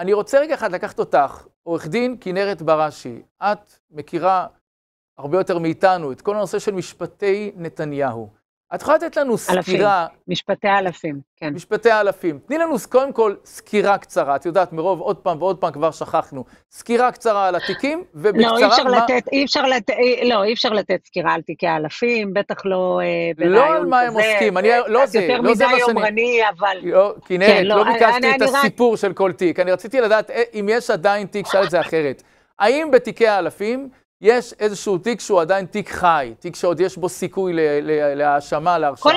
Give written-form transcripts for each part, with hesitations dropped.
אני רוצה רגע אחד לקחת אותך, עורך דין כנרת בראשי. את מכירה הרבה יותר מאיתנו את כל הנושא של משפטי נתניהו. את יכולה לתת לנו סקירה... משפטי אלפים, כן. משפטי אלפים. תני לנו קודם כל סקירה קצרה. את יודעת, מרוב עוד פעם ועוד פעם כבר שכחנו. סקירה קצרה על התיקים, ובקצרה... אי אפשר לתת סקירה על תיקי אלפים, בטח לא ברעיון כזה. לא על מה הם עוסקים, לא זה, יותר מדי יומרני, אבל... כנרת, לא ביקשתי את הסיפור של כל תיק. אני רציתי לדעת אם יש עדיין תיק, שאל את זה אחרת. האם בתיקי האלפים יש איזשהו תיק שהוא עדיין תיק חי, תיק שעוד יש בו סיכוי להאשמה, להרשעה?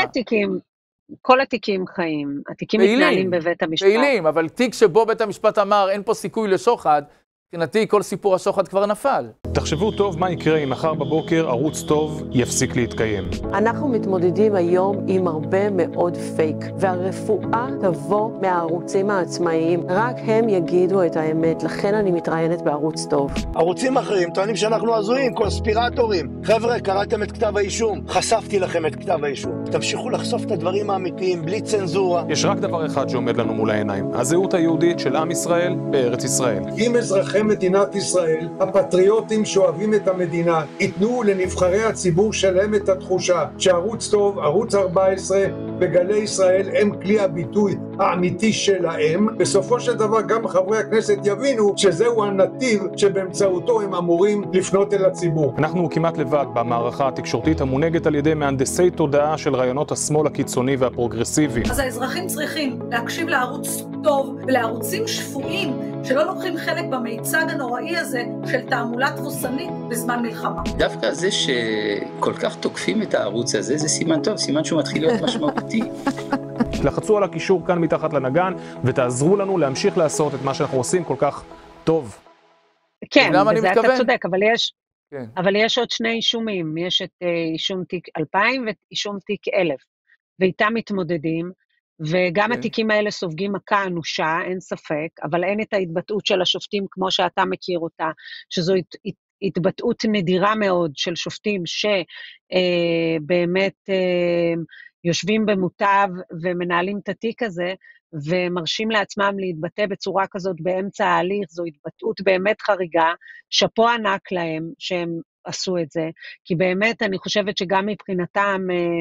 כל התיקים חיים, התיקים מתנהלים בבית המשפט. פעילים, אבל תיק שבו בית המשפט אמר אין פה סיכוי לשוחד, מבחינתי כל סיפור השוחד כבר נפל. תחשבו טוב מה יקרה אם מחר בבוקר ערוץ טוב יפסיק להתקיים. אנחנו מתמודדים היום עם הרבה מאוד פייק, והרפואה תבוא מהערוצים העצמאיים. רק הם יגידו את האמת, לכן אני מתראיינת בערוץ טוב. ערוצים אחרים טוענים שאנחנו הזויים, קונספירטורים. חבר'ה, קראתם את כתב האישום, חשפתי לכם את כתב האישום. תמשיכו לחשוף את הדברים האמיתיים, בלי צנזורה. יש רק דבר אחד שעומד לנו מול העיניים, הזהות היהודית של עם ישראל בארץ ישראל. אם אזרחי מדינת ישראל, הפטריוטים שאוהבים את המדינה, ייתנו לנבחרי הציבור שלהם את התחושה שערוץ טוב, ערוץ 14 וגלי ישראל הם כלי הביטוי האמיתי שלהם, בסופו של דבר גם חברי הכנסת יבינו שזהו הנתיב שבאמצעותו הם אמורים לפנות אל הציבור. אנחנו כמעט לבד במערכה התקשורתית המונהגת על ידי מהנדסי תודעה של רעיונות השמאל הקיצוני והפרוגרסיבי. אז האזרחים צריכים להקשיב לערוץ טוב ולערוצים שפויים שלא לוקחים חלק במיצג הנוראי הזה של תעמולה תבוסנית בזמן מלחמה. דווקא זה שכל כך תוקפים את הערוץ הזה, זה סימן טוב, סימן שהוא מתחיל להיות משמעותי. לחצו על הקישור כאן מתחת לנגן, ותעזרו לנו להמשיך לעשות את מה שאנחנו עושים כל כך טוב. כן, בזה אתה צודק, אבל יש עוד שני אישומים, יש את אישום תיק 2000 ואישום תיק 1000, ואיתם מתמודדים, וגם התיקים האלה סופגים מכה אנושה, אין ספק, אבל אין את ההתבטאות של השופטים כמו שאתה מכיר אותה, שזו התבטאות נדירה מאוד של שופטים שבאמת יושבים במוטב ומנהלים את התיק הזה, ומרשים לעצמם להתבטא בצורה כזאת באמצע ההליך, זו התבטאות באמת חריגה, שפו ענק להם שהם עשו את זה, כי באמת אני חושבת שגם מבחינתם,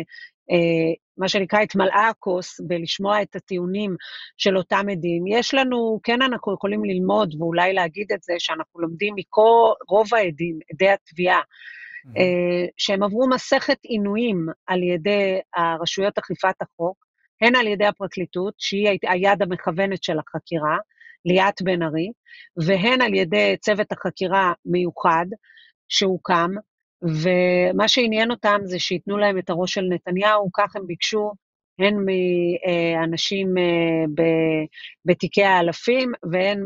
מה שנקרא התמלאה הכוס, בלשמוע את הטיעונים של אותם עדים. יש לנו, כן אנחנו יכולים ללמוד, ואולי להגיד את זה, שאנחנו לומדים רוב העדים, עדי התביעה, שהם עברו מסכת עינויים על ידי הרשויות אכיפת החוק, הן על ידי הפרקליטות, שהיא היד המכוונת של החקירה, ליאת בן ארי, והן על ידי צוות החקירה מיוחד, שהוקם, ומה שעניין אותם זה שיתנו להם את הראש של נתניהו, כך הם ביקשו, הן מאנשים בתיקי האלפים, והן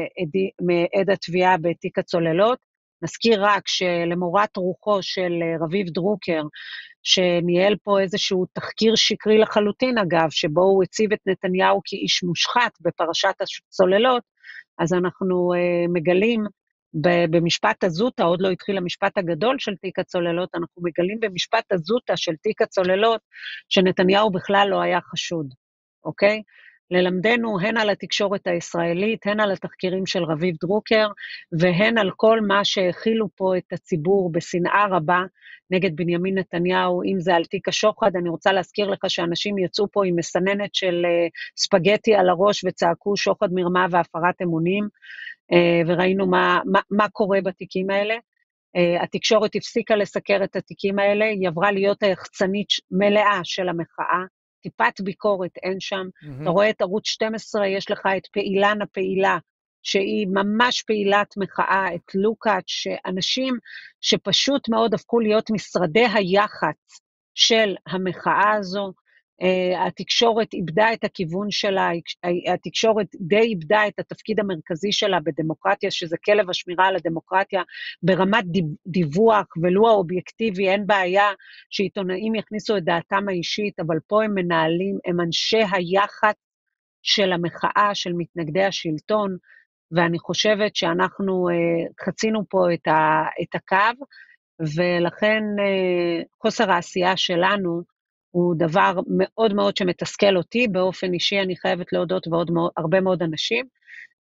מעד התביעה בתיק הצוללות. נזכיר רק שלמורת רוחו של רביב דרוקר, שניהל פה איזשהו תחקיר שקרי לחלוטין אגב, שבו הוא הציב את נתניהו כאיש מושחת בפרשת הצוללות, אז אנחנו מגלים במשפט הזוטה, עוד לא התחיל המשפט הגדול של תיק הצוללות, אנחנו מגלים במשפט הזוטה של תיק הצוללות, שנתניהו בכלל לא היה חשוד, אוקיי? ללמדנו הן על התקשורת הישראלית, הן על התחקירים של רביב דרוקר, והן על כל מה שהכילו פה את הציבור בשנאה רבה נגד בנימין נתניהו, אם זה על תיק השוחד. אני רוצה להזכיר לך שאנשים יצאו פה עם מסננת של ספגטי על הראש וצעקו שוחד מרמה והפרת אמונים, וראינו מה קורה בתיקים האלה. התקשורת הפסיקה לסקר את התיקים האלה, היא עברה להיות היחצנית מלאה של המחאה, טיפת ביקורת אין שם, אתה רואה את ערוץ 12, יש לך את פעילן הפעילה, שהיא ממש פעילת מחאה, את לוקאץ', שאנשים שפשוט מאוד הפכו להיות משרדי היח"צ של המחאה הזו, התקשורת איבדה את הכיוון שלה, התקשורת די איבדה את התפקיד המרכזי שלה בדמוקרטיה, שזה כלב השמירה על הדמוקרטיה, ברמת דיווח, ולו האובייקטיבי, אין בעיה שעיתונאים יכניסו את דעתם האישית, אבל פה הם מנהלים, הם אנשי היח"צ של המחאה, של מתנגדי השלטון, ואני חושבת שאנחנו חצינו פה את הקו, ולכן חוסר העשייה שלנו, הוא דבר מאוד מאוד שמתסכל אותי, באופן אישי אני חייבת להודות ועוד הרבה מאוד אנשים,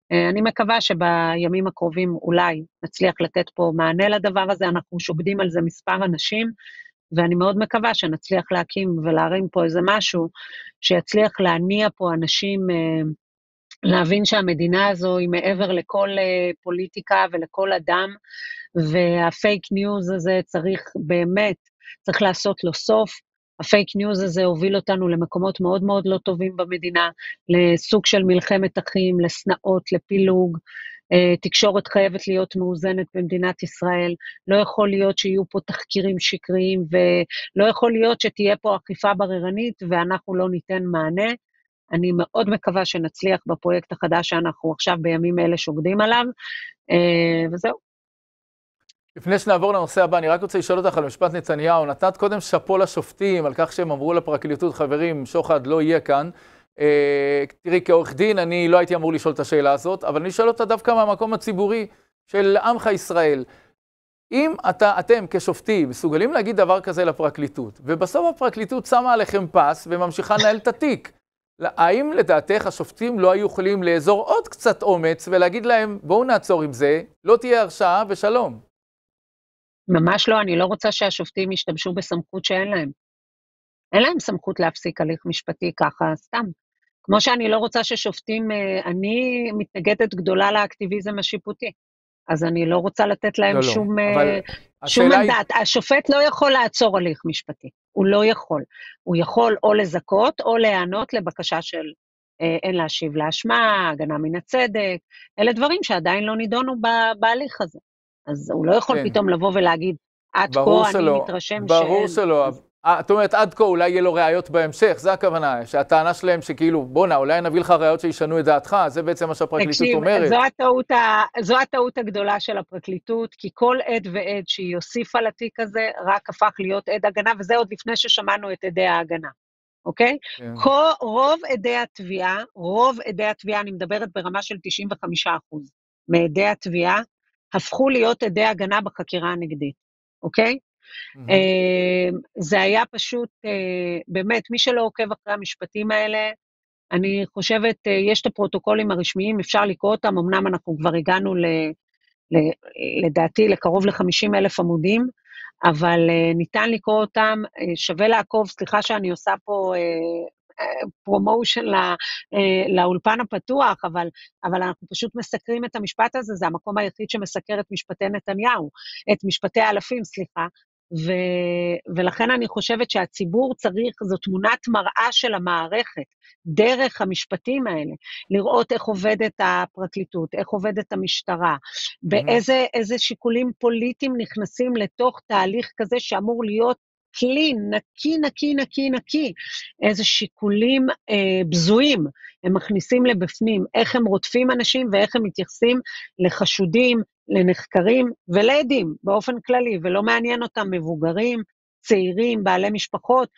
אני מקווה שבימים הקרובים אולי נצליח לתת פה מענה לדבר הזה, אנחנו שוקדים על זה מספר אנשים, ואני מאוד מקווה שנצליח להקים ולהרים פה איזה משהו, שיצליח להניע פה אנשים, להבין שהמדינה הזו היא מעבר לכל פוליטיקה ולכל אדם, והפייק ניוז הזה צריך לעשות לו סוף. הפייק ניוז הזה הוביל אותנו למקומות מאוד מאוד לא טובים במדינה, לסוג של מלחמת אחים, לסנאות, לפילוג. תקשורת חייבת להיות מאוזנת במדינת ישראל, לא יכול להיות שיהיו פה תחקירים שקריים, ולא יכול להיות שתהיה פה אכיפה בררנית, ואנחנו לא ניתן מענה. אני מאוד מקווה שנצליח בפרויקט החדש שאנחנו עכשיו בימים אלה שוקדים עליו, וזהו. לפני שנעבור לנושא הבא, אני רק רוצה לשאול אותך על משפט נתניהו. נתת קודם שפו לשופטים על כך שהם אמרו לפרקליטות, חברים, שוחד לא יהיה כאן. תראי, כעורך דין, אני לא הייתי אמור לשאול את השאלה הזאת, אבל אני שואל אותה דווקא מהמקום הציבורי של עמך ישראל. אם אתם כשופטים מסוגלים להגיד דבר כזה לפרקליטות, ובסוף הפרקליטות שמה עליכם פס וממשיכה לנהל את התיק, האם לדעתך השופטים לא היו יכולים לאזור עוד קצת אומץ ולהגיד להם, בואו נעצור עם זה, לא תהיה הרשעה ושלום? ממש לא, אני לא רוצה שהשופטים ישתמשו בסמכות שאין להם. אין להם סמכות להפסיק הליך משפטי ככה, סתם. כמו שאני לא רוצה ששופטים, אני מתנגדת גדולה לאקטיביזם השיפוטי, אז אני לא רוצה לתת להם שום מנדט. השופט לא יכול לעצור הליך משפטי, הוא לא יכול. הוא יכול או לזכות או להיענות לבקשה של אין להשיב לאשמה, הגנה מן הצדק, אלה דברים שעדיין לא נידונו בהליך הזה. אז הוא לא יכול פתאום לבוא ולהגיד, עד כה אני מתרשם ברור שלא. זאת אומרת, עד כה אולי יהיה לו ראיות בהמשך, זה הכוונה, שהטענה שלהם שכאילו, בונה, אולי נביא לך ראיות שישנו את דעתך, זה בעצם מה שהפרקליטות אומרת. זו הטעות הגדולה של הפרקליטות, כי כל עד ועד שהיא הוסיפה לתיק הזה, רק הפך להיות עד הגנה, וזה עוד לפני ששמענו את עדי ההגנה, אוקיי? רוב עדי התביעה, אני מדברת ברמה של 95%, מעדי התביעה, הפכו להיות עדי הגנה בחקירה הנגדית, אוקיי? זה היה פשוט, באמת, מי שלא עוקב אחרי המשפטים האלה, אני חושבת, יש את הפרוטוקולים הרשמיים, אפשר לקרוא אותם, אמנם אנחנו כבר הגענו לדעתי לקרוב ל50,000 עמודים, אבל ניתן לקרוא אותם, שווה לעקוב, סליחה שאני עושה פה פרומושן לאולפן הפתוח, אבל אנחנו פשוט מסקרים את המשפט הזה, זה המקום היחיד שמסקר את משפטי נתניהו, את משפטי האלפים, סליחה, ולכן אני חושבת שהציבור צריך, זו תמונת מראה של המערכת, דרך המשפטים האלה, לראות איך עובדת הפרקליטות, איך עובדת המשטרה, באיזה שיקולים פוליטיים נכנסים לתוך תהליך כזה שאמור להיות קלין, נקי, איזה שיקולים בזויים הם מכניסים לבפנים, איך הם רודפים אנשים ואיך הם מתייחסים לחשודים, לנחקרים ולעדים באופן כללי, ולא מעניין אותם מבוגרים, צעירים, בעלי משפחות,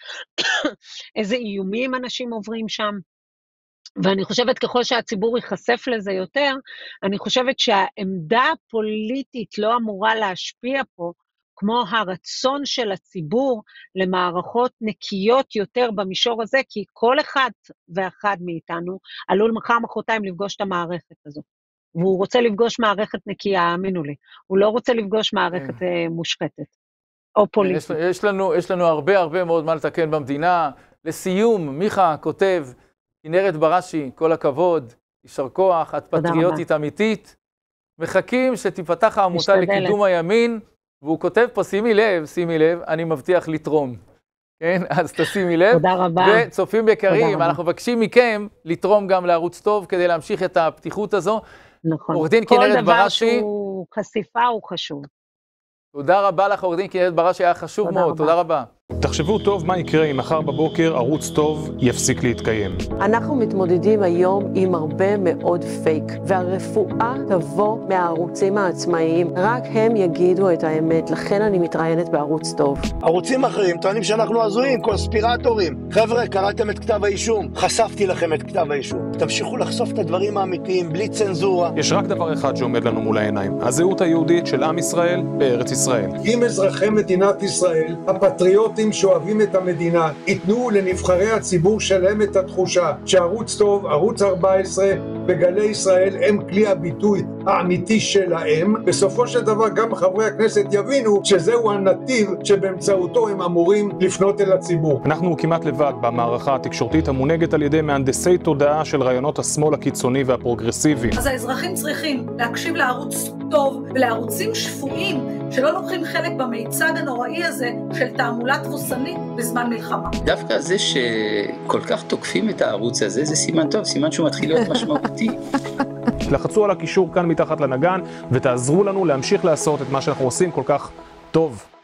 איזה איומים אנשים עוברים שם. ואני חושבת ככל שהציבור ייחשף לזה יותר, אני חושבת שהעמדה הפוליטית לא אמורה להשפיע פה, כמו הרצון של הציבור למערכות נקיות יותר במישור הזה, כי כל אחד ואחד מאיתנו עלול מחר מחרתיים לפגוש את המערכת הזו. והוא רוצה לפגוש מערכת נקייה, האמינו לי. הוא לא רוצה לפגוש מערכת מושחתת או פוליטית. יש לנו הרבה מאוד מה לתקן במדינה. לסיום, מיכה כותב, כנרת בראשי, כל הכבוד, יישר כוח, את פטריוטית אמיתית. מחכים שתפתח העמותה לקידום הימין, והוא כותב פה, שימי לב, אני מבטיח לתרום. כן, אז תשימי לב. תודה רבה. וצופים יקרים, אנחנו מבקשים מכם לתרום גם לערוץ טוב, כדי להמשיך את הפתיחות הזו. נכון. עורך דין כנרת בראשי. כל דבר שהוא חשיפה הוא חשוב. תודה רבה לך, עורך דין כנרת בראשי, היה חשוב מאוד. תודה רבה. תחשבו טוב מה יקרה אם מחר בבוקר ערוץ טוב יפסיק להתקיים. אנחנו מתמודדים היום עם הרבה מאוד פייק, והרפואה תבוא מהערוצים העצמאיים. רק הם יגידו את האמת, לכן אני מתראיינת בערוץ טוב. ערוצים אחרים טוענים שאנחנו הזויים, קונספירטורים. חבר'ה, קראתם את כתב האישום, חשפתי לכם את כתב האישום. תמשיכו לחשוף את הדברים האמיתיים, בלי צנזורה. יש רק דבר אחד שעומד לנו מול העיניים, הזהות היהודית של עם ישראל בארץ ישראל. אם אזרחי מדינת ישראל, הפטריוטים שאוהבים את המדינה, ייתנו לנבחרי הציבור שלהם את התחושה שערוץ טוב, ערוץ 14 וגלי ישראל הם כלי הביטוי האמיתי שלהם. בסופו של דבר גם חברי הכנסת יבינו שזהו הנתיב שבאמצעותו הם אמורים לפנות אל הציבור. אנחנו כמעט לבד במערכה התקשורתית המונהגת על ידי מהנדסי תודעה של רעיונות השמאל הקיצוני והפרוגרסיבי. אז האזרחים צריכים להקשיב לערוץ טוב ולערוצים שפויים שלא לוקחים חלק במיצג הנוראי הזה של תעמולה תבוסנית בזמן מלחמה. דווקא זה שכל כך תוקפים את הערוץ הזה, זה סימן טוב, סימן שהוא מתחיל להיות משמעותי. לחצו על הקישור כאן מתחת לנגן ותעזרו לנו להמשיך לעשות את מה שאנחנו עושים כל כך טוב.